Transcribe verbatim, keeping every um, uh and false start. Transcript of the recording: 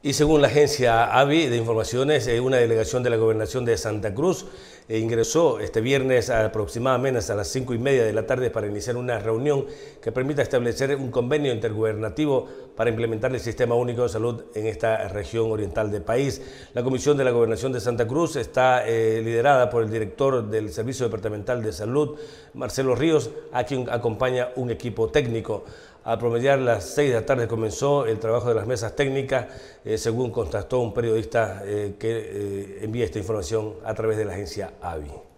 Y según la agencia A V I de Informaciones, una delegación de la Gobernación de Santa Cruz ingresó este viernes aproximadamente hasta las cinco y media de la tarde para iniciar una reunión que permita establecer un convenio intergubernativo para implementar el Sistema Único de Salud en esta región oriental del país. La Comisión de la Gobernación de Santa Cruz está eh, liderada por el director del Servicio Departamental de Salud, Marcelo Ríos, a quien acompaña un equipo técnico. Al promediar las seis de la tarde comenzó el trabajo de las mesas técnicas, eh, según constató un periodista eh, que eh, envía esta información a través de la agencia A V I.